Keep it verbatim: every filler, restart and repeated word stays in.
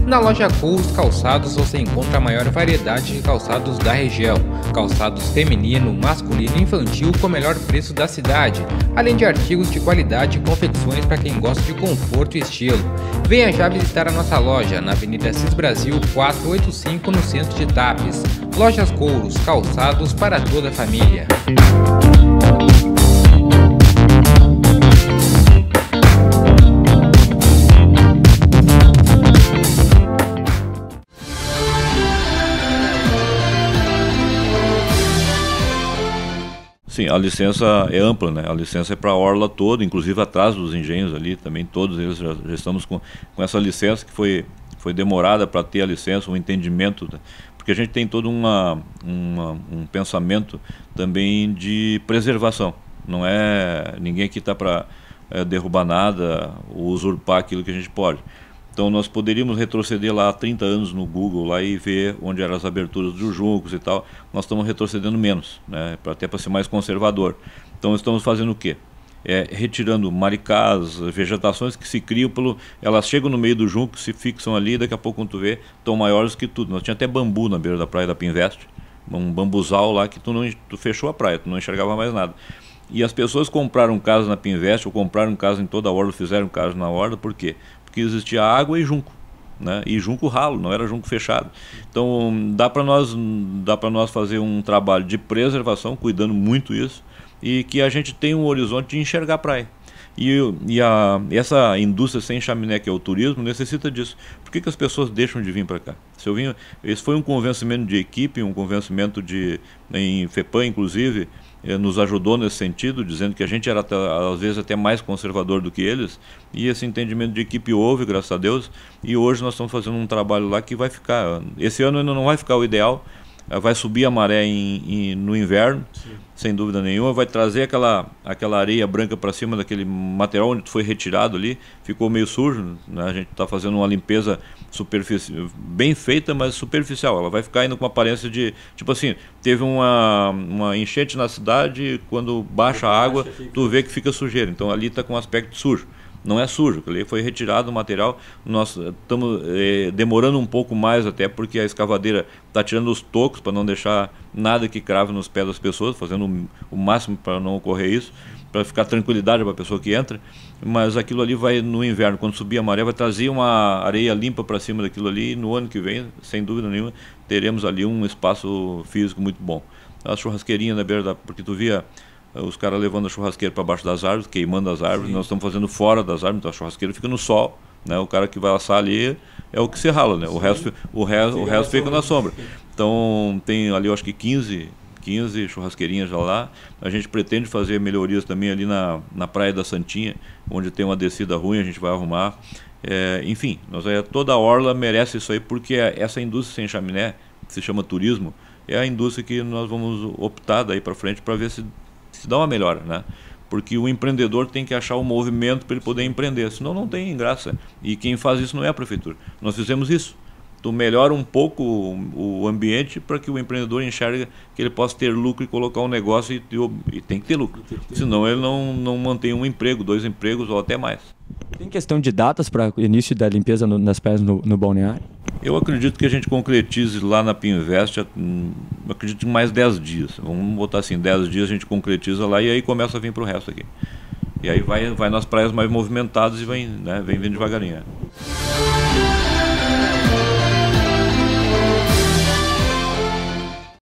Na loja Couros Calçados você encontra a maior variedade de calçados da região. Calçados feminino, masculino e infantil com o melhor preço da cidade, além de artigos de qualidade e confecções para quem gosta de conforto e estilo. Venha já visitar a nossa loja na Avenida Assis Brasil quatrocentos e oitenta e cinco, no centro de Tapes. Lojas Couros Calçados para toda a família. Sim, a licença é ampla, né? A licença é para a orla toda, inclusive atrás dos engenhos ali, também todos eles já, já estamos com, com essa licença que foi, foi demorada para ter a licença, um entendimento, né? Porque a gente tem todo uma, uma, um pensamento também de preservação. Não é ninguém aqui está para é, derrubar nada ou usurpar aquilo que a gente pode. Então nós poderíamos retroceder lá há trinta anos no Google lá e ver onde eram as aberturas dos juncos e tal. Nós estamos retrocedendo menos, né? Até para ser mais conservador. Então estamos fazendo o quê? É, retirando maricás, vegetações que se criam pelo... Elas chegam no meio do junco, se fixam ali, daqui a pouco quando tu vê, estão maiores que tudo. Nós tinha até bambu na beira da praia da Pinvest, um bambuzal lá que tu, não, tu fechou a praia, tu não enxergava mais nada. E as pessoas compraram casa na Pinvest, ou compraram casa em toda a orla, fizeram casa na orla, por quê? Porque existia água e junco, né? E junco ralo, não era junco fechado. Então dá para nós, dá para nós fazer um trabalho de preservação, cuidando muito isso, e que a gente tenha um horizonte de enxergar a praia. E, e a, essa indústria sem chaminé, que é o turismo, necessita disso. Por que que as pessoas deixam de vir para cá? Se eu vim, esse foi um convencimento de equipe, um convencimento de, em FEPAM, inclusive, eh, nos ajudou nesse sentido, dizendo que a gente era, às vezes, até mais conservador do que eles, e esse entendimento de equipe houve, graças a Deus, e hoje nós estamos fazendo um trabalho lá que vai ficar, esse ano ainda não vai ficar o ideal, vai subir a maré em, em, no inverno, sim, sem dúvida nenhuma, vai trazer aquela, aquela areia branca para cima daquele material onde foi retirado ali, ficou meio sujo, né? A gente está fazendo uma limpeza superficial, bem feita, mas superficial, ela vai ficar indo com uma aparência de, tipo assim, teve uma, uma enchente na cidade, quando baixa a água, tu vê que fica sujeira, então ali está com um aspecto sujo. Não é sujo, ali foi retirado o material, nós estamos eh, demorando um pouco mais até porque a escavadeira está tirando os tocos para não deixar nada que crave nos pés das pessoas, fazendo o, o máximo para não ocorrer isso, para ficar tranquilidade para a pessoa que entra, mas aquilo ali vai no inverno, quando subir a maré, vai trazer uma areia limpa para cima daquilo ali, e no ano que vem, sem dúvida nenhuma, teremos ali um espaço físico muito bom. A churrasqueirinha na beira da... porque tu via os caras levando a churrasqueira para baixo das árvores, queimando as árvores. Sim. Nós estamos fazendo fora das árvores, então a churrasqueira fica no sol, né? O cara que vai assar ali é o que se rala, né? O resto, o resto, o resto fica na sombra. Então tem ali, eu acho que quinze, quinze churrasqueirinhas já lá. A gente pretende fazer melhorias também ali na, na Praia da Santinha, onde tem uma descida ruim, a gente vai arrumar. É, enfim, nós, é, toda a orla merece isso aí, porque essa indústria sem chaminé, que se chama turismo, é a indústria que nós vamos optar daí para frente para ver se se dá uma melhora, né? Porque o empreendedor tem que achar o movimento para ele poder empreender, senão não tem graça. E quem faz isso não é a prefeitura. Nós fizemos isso. Tu melhora um pouco o, o ambiente para que o empreendedor enxergue que ele possa ter lucro e colocar um negócio e, e, e tem que ter lucro. Senão ele não, não mantém um emprego, dois empregos ou até mais. Tem questão de datas para o início da limpeza no, nas praias no, no balneário? Eu acredito que a gente concretize lá na Pinvest, acredito em mais dez dias. Vamos botar assim, dez dias a gente concretiza lá e aí começa a vir para o resto aqui. E aí vai, vai nas praias mais movimentadas e vem, né, vem vindo devagarinho.